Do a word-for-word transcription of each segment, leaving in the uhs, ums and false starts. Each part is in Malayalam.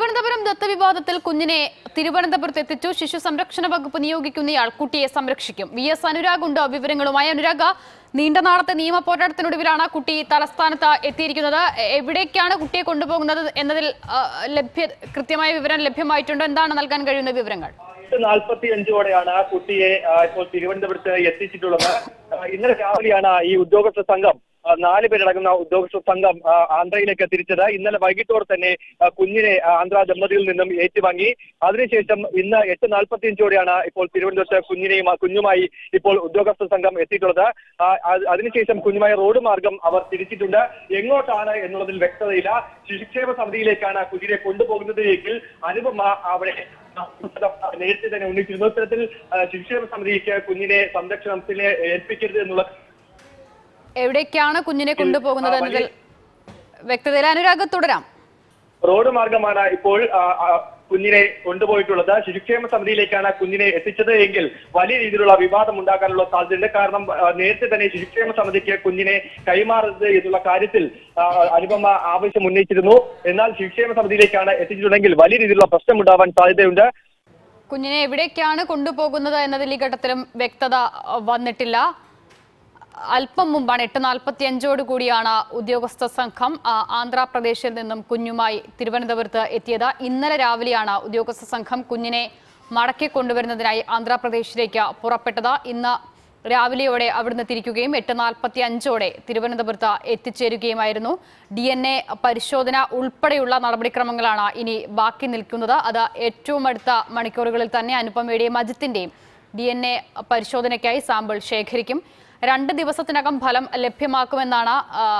തിരുവനന്തപുരം ദത്തവിവാദത്തിൽ കുഞ്ഞിനെ തിരുവനന്തപുരത്ത് എത്തിച്ചു. ശിശു സംരക്ഷണ വകുപ്പ് നിയോഗിക്കുന്നയാൾ കുട്ടിയെ സംരക്ഷിക്കും. വി എസ് അനുരാഗ് ഉണ്ട് വിവരങ്ങളുമായി. അനുരാഗ്, നീണ്ട നാളത്തെ നിയമ പോരാട്ടത്തിനൊടുവിലാണ് കുട്ടി തലസ്ഥാനത്ത് എത്തിയിരിക്കുന്നത്. എവിടേക്കാണ് കുട്ടിയെ കൊണ്ടുപോകുന്നത് എന്നതിൽ ലഭ്യ കൃത്യമായ വിവരം ലഭ്യമായിട്ടുണ്ട്. എന്താണ് നൽകാൻ കഴിയുന്ന വിവരങ്ങൾ? നാൽപ്പത്തി അഞ്ചോടെയാണ് കുട്ടിയെ ഇപ്പോൾ തിരുവനന്തപുരത്ത് എത്തിച്ചിട്ടുള്ളത്. ഇന്നലെ രാവിലെയാണ് ഈ ഉദ്യോഗസ്ഥ സംഘം നാല് പേരടങ്ങുന്ന ഉദ്യോഗസ്ഥ സംഘം ആന്ധ്രയിലേക്ക് തിരിച്ചത്. ഇന്നലെ വൈകിട്ടോടെ തന്നെ കുഞ്ഞിനെ ആന്ധ്ര ദമ്പതികളിൽ നിന്നും ഏറ്റുവാങ്ങി. അതിനുശേഷം ഇന്ന് എട്ട് നാൽപ്പത്തി അഞ്ചോടെയാണ് ഇപ്പോൾ തിരുവനന്തപുരത്ത് കുഞ്ഞിനെയും കുഞ്ഞുമായി ഇപ്പോൾ ഉദ്യോഗസ്ഥ സംഘം എത്തിയിട്ടുള്ളത്. അതിനുശേഷം കുഞ്ഞുമായി റോഡ് മാർഗം അവർ തിരിച്ചിട്ടുണ്ട്. എങ്ങോട്ടാണ് എന്നുള്ളതിൽ വ്യക്തതയില്ല. ശിശുക്ഷേമ സമിതിയിലേക്കാണ് കുഞ്ഞിനെ കൊണ്ടുപോകുന്നതെങ്കിൽ അനുപമ അവിടെ നേരത്തെ തന്നെ ഉന്നയിച്ചിരുന്നു. ഇത്തരത്തിൽ ശിശുക്ഷേമ സമിതിക്ക് കുഞ്ഞിനെ സംരക്ഷണത്തിന് ഏൽപ്പിക്കരുത് എന്നുള്ള എവിടേക്കാണ് കുഞ്ഞിനെ കൊണ്ടുപോകുന്നത് എന്നതിൽ വ്യക്തതയില്ല. അനുരാഗ്, തുടരാം. റോഡ് മാർഗമാണ് ഇപ്പോൾ കുഞ്ഞിനെ കൊണ്ടുപോയിട്ടുള്ളത്. ശിശുക്ഷേമ സമിതിയിലേക്കാണ് കുഞ്ഞിനെ എത്തിച്ചത് എങ്കിൽ വലിയ രീതിയിലുള്ള വിവാദം ഉണ്ടാക്കാനുള്ള സാധ്യതയുണ്ട്. കാരണം നേരത്തെ തന്നെ ശിശുക്ഷേമ സമിതിക്ക് കുഞ്ഞിനെ കൈമാറരുത് എന്നുള്ള കാര്യത്തിൽ അനുപമ ആവശ്യം ഉന്നയിച്ചിരുന്നു. എന്നാൽ ശിശുക്ഷേമ സമിതിയിലേക്കാണ് എത്തിച്ചിട്ടുണ്ടെങ്കിൽ വലിയ രീതിയിലുള്ള പ്രശ്നം ഉണ്ടാവാൻ സാധ്യതയുണ്ട്. കുഞ്ഞിനെ എവിടേക്കാണ് കൊണ്ടുപോകുന്നത് എന്നതിൽ ഈ ഘട്ടത്തിലും വ്യക്തത വന്നിട്ടില്ല. അല്പം മുമ്പാണ് എട്ട് നാൽപ്പത്തി അഞ്ചോട് കൂടിയാണ് ഉദ്യോഗസ്ഥ സംഘം ആന്ധ്രാപ്രദേശിൽ നിന്നും കുഞ്ഞുമായി തിരുവനന്തപുരത്ത് എത്തിയത്. ഇന്നലെ രാവിലെയാണ് ഉദ്യോഗസ്ഥ സംഘം കുഞ്ഞിനെ മടക്കി കൊണ്ടുവരുന്നതിനായി ആന്ധ്രാപ്രദേശിലേക്ക് പുറപ്പെട്ടത്. ഇന്ന് രാവിലെയോടെ അവിടുന്ന് തിരിക്കുകയും എട്ട് നാൽപ്പത്തി അഞ്ചോടെ തിരുവനന്തപുരത്ത് എത്തിച്ചേരുകയുമായിരുന്നു. ഡി എൻ എ പരിശോധന ഉൾപ്പെടെയുള്ള നടപടിക്രമങ്ങളാണ് ഇനി ബാക്കി നിൽക്കുന്നത്. അത് ഏറ്റവും അടുത്ത മണിക്കൂറുകളിൽ തന്നെ അനുപമയുടെയും അജിത്തിന്റെയും ഡി എൻ എ പരിശോധനയ്ക്കായി സാമ്പിൾ ശേഖരിക്കും. രണ്ട് ദിവസത്തിനകം ഫലം ലഭ്യമാക്കുമെന്നാണ്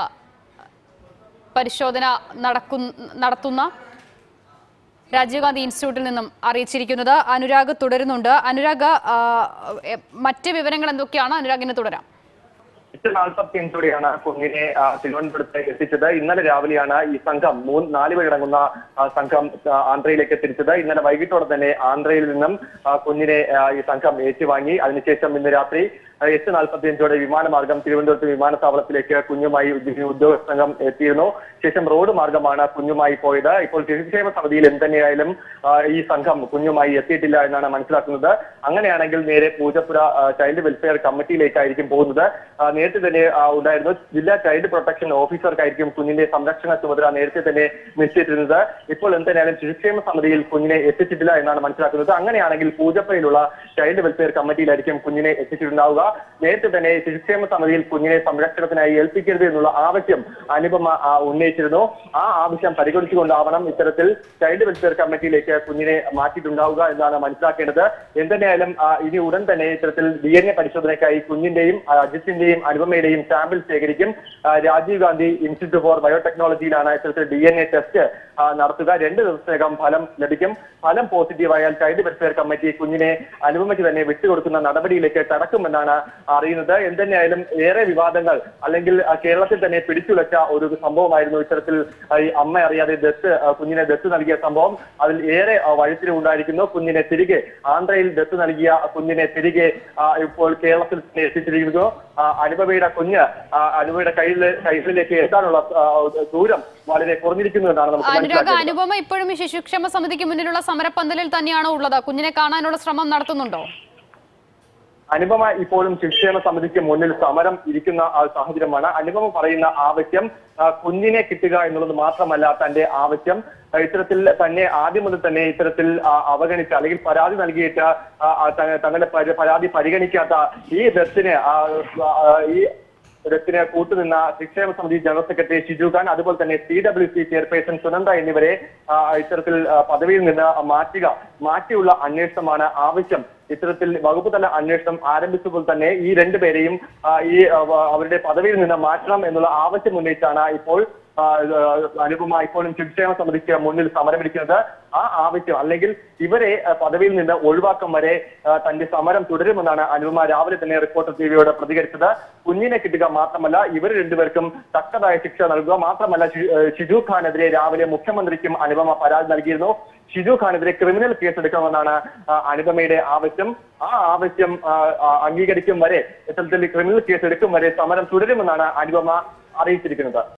പരിശോധന നടത്തുന്ന രാജീവ് ഗാന്ധി ഇൻസ്റ്റിറ്റ്യൂട്ടിൽ നിന്നും അറിയിച്ചിരിക്കുന്നത്. അനുരാഗ് തുടരുന്നുണ്ട്. അനുരാഗ്, മറ്റ് വിവരങ്ങൾ എന്തൊക്കെയാണ്? അനുരാഗിന് തുടരാം. എട്ട് നാൽപ്പത്തി അഞ്ചോടെയാണ് കുഞ്ഞിനെ തിരുവനന്തപുരത്ത് എത്തിച്ചത്. ഇന്നലെ രാവിലെയാണ് ഈ സംഘം മൂന്ന് നാല് പേരടങ്ങുന്ന സംഘം ആന്ധ്രയിലേക്ക് തിരിച്ചത്. ഇന്നലെ വൈകിട്ടോടെ തന്നെ ആന്ധ്രയിൽ നിന്നും കുഞ്ഞിനെ ഈ സംഘം ഏറ്റുവാങ്ങി. അതിനുശേഷം ഇന്ന് രാത്രി എട്ട് നാൽപ്പത്തി അഞ്ചോടെ വിമാനമാർഗം തിരുവനന്തപുരത്ത് വിമാനത്താവളത്തിലേക്ക് കുഞ്ഞുമായി ഉദ്യോഗസ്ഥ സംഘം എത്തിയിരുന്നു. ശേഷം റോഡ് മാർഗമാണ് കുഞ്ഞുമായി പോയത്. ഇപ്പോൾ ശിശുക്ഷേമ സമിതിയിൽ എന്തുതന്നെയായാലും ഈ സംഘം കുഞ്ഞുമായി എത്തിയിട്ടില്ല എന്നാണ് മനസ്സിലാക്കുന്നത്. അങ്ങനെയാണെങ്കിൽ നേരെ പൂജപ്പുര ചൈൽഡ് വെൽഫെയർ കമ്മിറ്റിയിലേക്കായിരിക്കും പോകുന്നത്. നേരത്തെ തന്നെ ഉണ്ടായിരുന്നു ജില്ലാ ചൈൽഡ് പ്രൊട്ടക്ഷൻ ഓഫീസർക്കായിരിക്കും കുഞ്ഞിന്റെ സംരക്ഷണ ചുമതല നേരത്തെ തന്നെ നിശ്ചയിച്ചിരുന്നത്. ഇപ്പോൾ എന്തുതന്നെയായാലും ശിശുക്ഷേമ സമിതിയിൽ കുഞ്ഞിനെ എത്തിച്ചിട്ടില്ല എന്നാണ് മനസ്സിലാക്കുന്നത്. അങ്ങനെയാണെങ്കിൽ പൂജപ്പുരയിലുള്ള ചൈൽഡ് വെൽഫെയർ കമ്മിറ്റിയിലായിരിക്കും കുഞ്ഞിനെ എത്തിച്ചിട്ടുണ്ടാവുക. നേരത്തെ തന്നെ ശിശുക്ഷേമ സമിതിയിൽ കുഞ്ഞിനെ സംരക്ഷണത്തിനായി ഏൽപ്പിക്കരുത് എന്നുള്ള ആവശ്യം അനുപമ ഉന്നയിച്ചിരുന്നു. ആ ആവശ്യം പരിഗണിച്ചുകൊണ്ടാവണം ഇത്തരത്തിൽ ചൈൽഡ് വെൽഫെയർ കമ്മിറ്റിയിലേക്ക് കുഞ്ഞിനെ മാറ്റിയിട്ടുണ്ടാവുക എന്നാണ് മനസ്സിലാക്കേണ്ടത്. എന്തുതന്നെയായാലും ഇനി ഉടൻ തന്നെ ഇത്തരത്തിൽ ഡി എൻ എ പരിശോധനയ്ക്കായി കുഞ്ഞിന്റെയും അജിത്തിന്റെയും അനുപമയുടെയും സാമ്പിൾ ശേഖരിക്കും. രാജീവ് ഗാന്ധി ഇൻസ്റ്റിറ്റ്യൂട്ട് ഫോർ ബയോടെക്നോളജിയിലാണ് ഇത്തരത്തിൽ ഡി എൻ എ ടെസ്റ്റ് നടത്തുക. രണ്ട് ദിവസത്തിനകം ഫലം ലഭിക്കും. ഫലം പോസിറ്റീവായാൽ ചൈൽഡ് വെൽഫെയർ കമ്മിറ്റി കുഞ്ഞിനെ അനുപമയ്ക്ക് തന്നെ വിട്ടുകൊടുക്കുന്ന നടപടിയിലേക്ക് കടക്കുമെന്നാണ് അറിയുന്നത്. എന്തുതന്നെയായാലും ഏറെ വിവാദങ്ങൾ അല്ലെങ്കിൽ കേരളത്തിൽ തന്നെ പിടിച്ചുലച്ച ഒരു സംഭവമായിരുന്നു ഇത്തരത്തിൽ ഈ അമ്മ അറിയാതെ ദത്ത് കുഞ്ഞിനെ ദത്ത് നൽകിയ സംഭവം. അതിൽ ഏറെ വഴിത്തിരിവ് ഉണ്ടായിരിക്കുന്നു. കുഞ്ഞിനെ തിരികെ ആന്ധ്രയിൽ ദത്ത് നൽകിയ കുഞ്ഞിനെ തിരികെ ഇപ്പോൾ കേരളത്തിൽ തന്നെ എത്തിച്ചിരിക്കുന്നു. അനുപമയുടെ കുഞ്ഞ് അനുപമയുടെ കയ്യിൽ കൈകളിലേക്ക് എത്താനുള്ള ദൂരം വളരെ കുറഞ്ഞിരിക്കുന്നു എന്നാണ് നമുക്ക് മനസ്സിലാക്കുന്നത്. അനുപമ ഇപ്പോഴും ശിശുക്ഷേമ സമിതിക്ക് മുന്നിലുള്ള സമരപ്പന്തലിൽ തന്നെയാണോ ഉള്ളത്? കുഞ്ഞിനെ കാണാനുള്ള ശ്രമം നടത്തുന്നുണ്ടോ? അനുപമ ഇപ്പോഴും ശിശുക്ഷേമ സമിതിക്ക് മുന്നിൽ സമരം ഇരിക്കുന്ന സാഹചര്യമാണ്. അനുപമ പറയുന്ന ആവശ്യം കുഞ്ഞിനെ കിട്ടുക എന്നുള്ളത് മാത്രമല്ല തന്റെ ആവശ്യം. ഇത്തരത്തിൽ തന്നെ ആദ്യം മുതൽ തന്നെ ഇത്തരത്തിൽ അവഗണിച്ച അല്ലെങ്കിൽ പരാതി നൽകിയിട്ട് തങ്ങളുടെ പരാതി പരിഗണിക്കാത്ത ഈ ദത്തിന് ഈ ദത്തിന് കൂട്ടുനിന്ന ശിക്ഷേമ സമിതി ജനറൽ സെക്രട്ടറി ഷിജു ഖാൻ, അതുപോലെ തന്നെ C W C chairperson Sunanda എന്നിവരെ ഇത്തരത്തിൽ പദവിയിൽ നിന്ന് മാറ്റുക മാറ്റിയുള്ള അന്വേഷണമാണ് ആവശ്യം. ഇത്തരത്തിൽ വകുപ്പ് തല അന്വേഷണം ആരംഭിച്ചപ്പോൾ തന്നെ ഈ രണ്ടുപേരെയും ഈ അവരുടെ പദവിയിൽ നിന്ന് മാറ്റണം എന്നുള്ള ആവശ്യം ഉന്നയിച്ചാണ് ഇപ്പോൾ അനുപമ ഇപ്പോഴും ശിക്ഷേമ സമിതിക്ക് മുന്നിൽ സമരമിരിക്കുന്നത്. ആ ആവശ്യം അല്ലെങ്കിൽ ഇവരെ പദവിയിൽ നിന്ന് ഒഴിവാക്കം വരെ തന്റെ സമരം തുടരുമെന്നാണ് അനുപമ രാവിലെ തന്നെ റിപ്പോർട്ടർ ടിവിയോട് പ്രതികരിച്ചത്. കുഞ്ഞിനെ കിട്ടുക മാത്രമല്ല ഇവർ രണ്ടുപേർക്കും തക്കതായ ശിക്ഷ നൽകുക മാത്രമല്ല ഷിജു ഖാനെതിരെ രാവിലെ മുഖ്യമന്ത്രിക്കും അനുപമ പരാതി നൽകിയിരുന്നു. ഷിജു ഖാനെതിരെ ക്രിമിനൽ കേസെടുക്കണമെന്നാണ് അനുപമയുടെ ആവശ്യം. ആ ആവശ്യം അംഗീകരിക്കും വരെ ഇത്തരത്തിൽ ക്രിമിനൽ കേസ് എടുക്കും വരെ സമരം തുടരുമെന്നാണ് അനുപമ അറിയിച്ചിരിക്കുന്നത്.